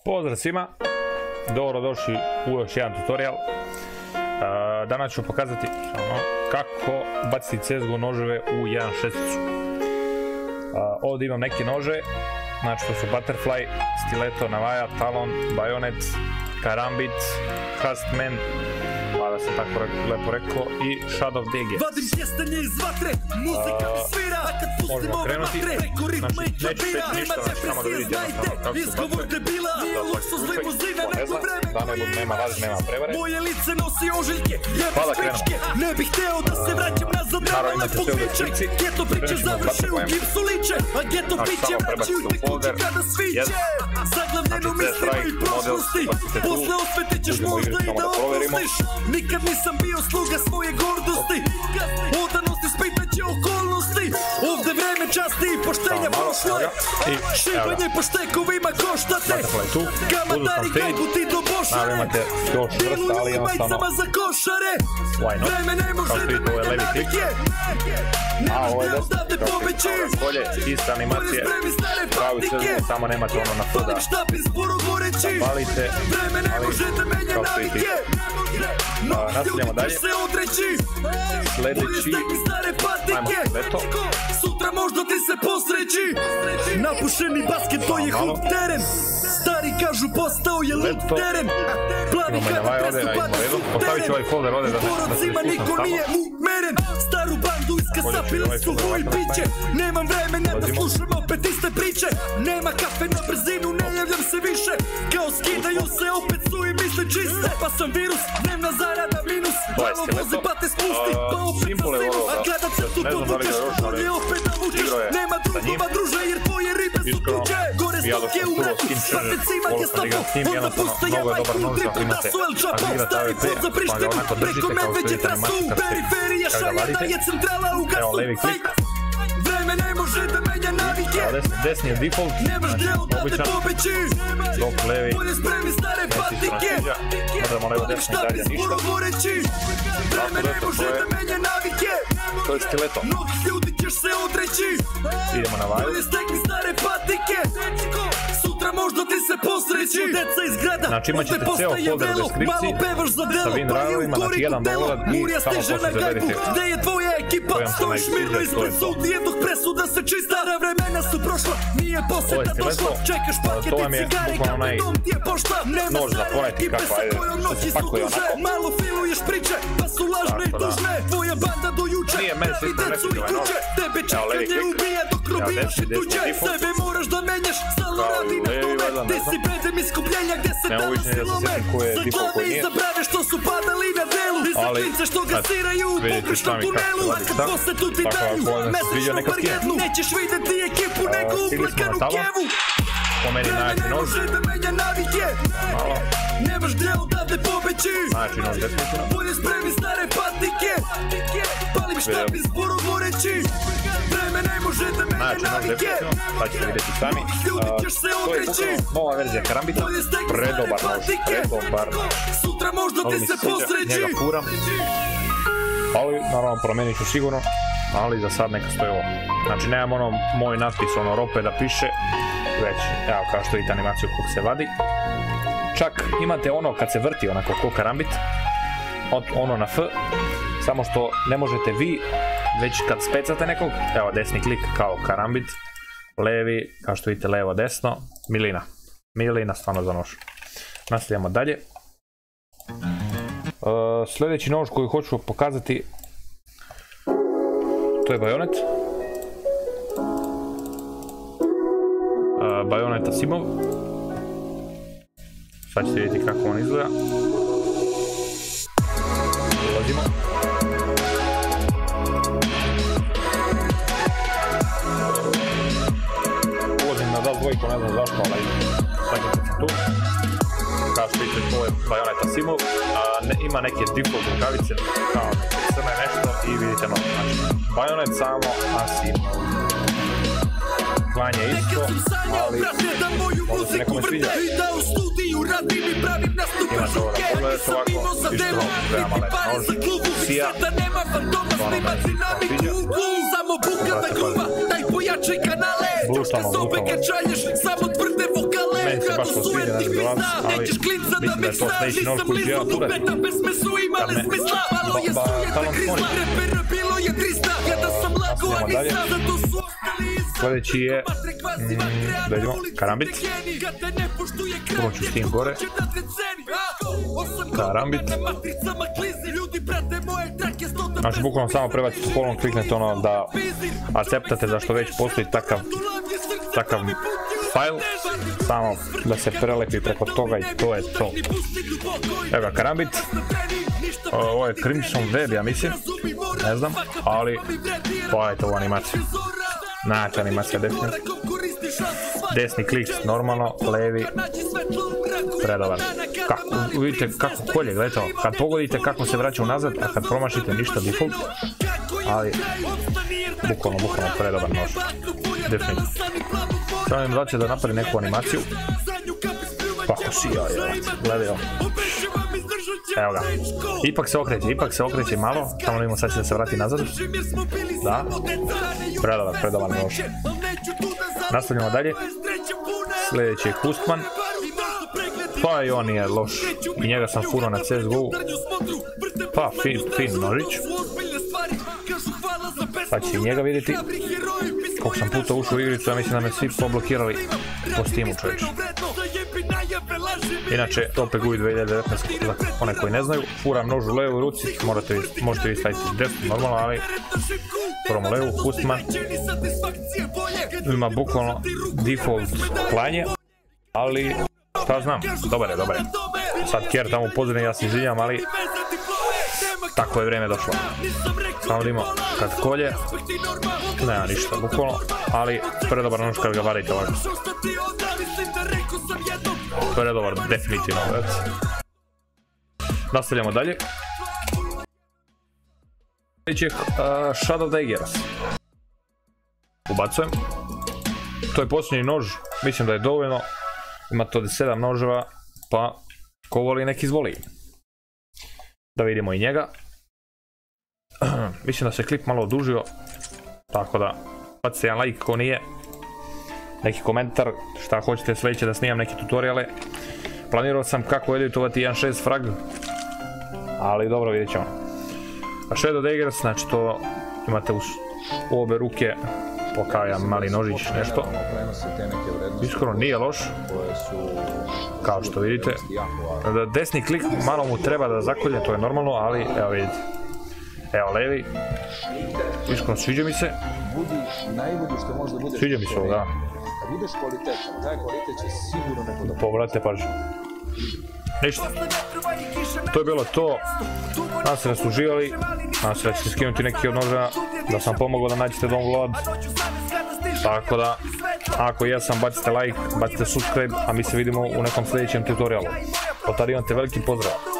Pozdrav svima, dobrodošli u još jedan tutorial. Danas ću pokazati kako baciti CSGO noževe u 1.6. Ovdje imam neke nože, znači to su Butterfly, Stiletto, Navaja, Talon, Bayonet, Karambit, Hustman, da sam tako lepo rekao, i Shadow DG. Možemo krenuti, znači neću reći ništa, znači samo da vidite jednostavno kako se bacuje, da ne budu, nema laži, nema prevare, pa da krenemo. Naravno imate sve ovdje štrici, krenut ćemo s Butterflyem, znači samo prebacite u folder, yes, znači C-Strike, model, bacite tu, uđemo u igri samo da proverimo. Nikad nisam bio sluga svoje gordosti, odanosti spitaće okolnosti. Ovdje vreme časti i poštenja prošlo je. Šibanje po štekovima koštate. Kamatari gajbu ti do bošare. Miluju u majcama za košare. Vreme ne može da menja navike. Nemaš gdje odavde pobeći. Iste animacije, pravi CSGO, samo nemate ono na foda. Zapalite, ali kao što vidite. Nastavljamo dalje. Sljedeći, ajmo Stiletto. Sutra možda ti se posreći. Napušeni basket, to je hud teren. Stari kažu postao je lud teren. Plavi kada presu batu su teren. Porocima niko nije umeren. Staru bandu iskasapili su vuj piće. Nemam vremena da slušam opet iste priče. Nema kafe na brzinu, ne javljam se više. Kao skidaju se opet su i misle čiste. Pa sam virus, dnevna zarada minus. Malo voze pa te spusti, pa opet sa sinu. A kada crtu podvučeš, bolje opet da vučeš. Nema drugova druže jer tvoje ribe su tuđe. Gore stoke u ratu, patecima je stopo. Onda postoje majku u dripu da su El Chapo. Stari put za Prištinu, preko medveđe trasu. Periferija šalje da je centrala u gasu. Vreme ne može da menja navike. Desni je default, znači običan, dok levi bolje spremi stare patike. Možemo levo desno i dalje ništa. Vreme ne može da menja navike. To je Stiletto. Mnogih ljudi ćeš se odreći. Idemo na Vaju. Bolje stekni stare patike. Sutra možda ti se posreći. Deca iz grada, znači imat ćete ceo folder u deskripciji sa win rajovima, znači jedan dovolad i samo posle zaberite gde je tvoja ekipa, stojiš mirno ispred sudi. Jednog presuda se čista, vremena su prošla. Nije poseta došla, čekaš paket i cigare. Kako dom ti je pošla, nema stare ekipe sa kojom noći su duže. Malo filuješ priče, pa su lažne i tužne. Tvoja banda do juče, pravi decu i kuće. Tebe čekanje ubija dok robijaš i tuđe. Sebe moraš da menjaš, stalno radi na tome. Ti si bedem iskupljenja gde se dala silome. Za glave i za brave što su padali na delu. I za klince što gasiraju u pogrešnom tunelu. A kad posle tu ti daju mesečno par jednu, nećeš videti ekipu nego uplekanu kevu. Vreme ne može da menja navike. Nemaš gdje odavde pobeći. Bolje spremi stare patike. Palim štab iz Borogoreći. Vreme ne može da menja navike. Pa ćete vidjeti sami. To je nova verzija Karambita. Predobar nož, predobar. Sutra možda ti se posreći. Njega furam. Ali naravno promenit ću sigurno. Ali za sad neka stoji ovo. Znači nemam ono moj natpis, ono rope da piše. Već, evo kao što vidite animaciju kako se vadi. Čak imate ono kad se vrti onako ko Karambit. Ono na F. Samo što ne možete vi, već kad specate nekog. Evo desni klik kao Karambit. Levi, kao što vidite levo desno. Milina. Milina stvarno za nož. Nastavljamo dalje. Sljedeći nož koji hoću pokazati, to je Bayonet. Bayonet Asimov. Sad ćete vidjeti kako on izgleda. Ulazimo. Ulazim na dal dvojku, ne znam zašto, ali sakljate se tu. Kao što vidite, to je Bayonet Asimov. Ima neke default rukavice, kao crne nešto i vidite nož. Znači, Bayonet samo Asimov. Klanje isto, ali možda se nekome sviđa. Imate ovo da pogledate ovako, isto veoma lep nož, sija, stvarno me sviđa. Brutalno, brutalno. Meni se baš to sviđa, ne znam za vas, ali mislim da je to sljedeći nož koji ću ja turati. Kad me talent smoni. Nastavljamo dalje. Sljedeći je, da vidimo, Karambit. Prvo ću s tim gore. Karambit. Znači, bukvalno samo prebacite spolom, kliknete ono da akceptate zašto već postoji takav file, samo da se prelepi preko toga i to je to. Evo ga, Karambit. Ovo je Crimson Web, ja mislim, ne znam, ali pogledajte ovu animaciju. Znači, animacija definitivno. Desni klik normalno, levi predobar. Vidite kako kolje, gledajte ovo. Kad pogodite kako se vraća unazad, a kad promašite ništa default, ali bukvalno predobar nož. Definitivno. Samo im daće da napravi neku animaciju. Kako sija je, gledaj ovo. Evo ga. Ipak se okreće malo. Samo vidimo sad će da se vrati nazad. Da. Predobar nož. Nastavljamo dalje. Sljedeći je Hustman. Pa i on je loš. I njega sam furao na CSGO. Pa fin nožić. Pa će i njega vidjeti. Koliko sam puta ušao u igricu, ja mislim da me svi poblokirali po Steamu, čovječe. Inače, OPGUI 2019, za one koji ne znaju, furam nož u levoj ruci, možete vi staviti desnu normalno, ali furam u levu, Hustman. Ima bukvalno default klanje, ali šta znam, dobar je. Sad Kjer tamo upozorni, ja se izvinjam, ali tako je vrijeme došlo. Samo vidimo kad kolje, nema ništa bukvalno, ali predobar nož kad ga varite ovako. Predobar, definitivno. Nastavljamo dalje. Sljedeći je Shadow Daggers. Ubacujem. To je posljednji nož, mislim da je dovoljno. Ima to 7 noževa, pa ko voli nek izvoli. Da vidimo i njega. Mislim da se klip malo odužio, tako da bacite jedan like ko nije, neki komentar, šta hoćete sljedeće da snimam neke tutoriale. Planirao sam kako editovati 1.6 frag, ali dobro, vidjet ćemo. A Shadow Daggers, znači to imate u obe ruke, kao jedan mali nožić, nešto. Iskreno nije loš, kao što vidite. Desni klik malo mu treba da zakolje, to je normalno, ali evo vidite. Evo levi, iskreno sviđa mi se. Sviđa mi se ovo, da. Povratite pažnju. Ništa. To je bilo to. Nadam se da ste uživali. Nadam se da ćete skinuti neki od noža, da sam pomogao da nađete download. Tako da, ako jesam, bacite like, bacite subscribe, a mi se vidimo u nekom sljedećem tutorialu. Od tada imate veliki pozdrav.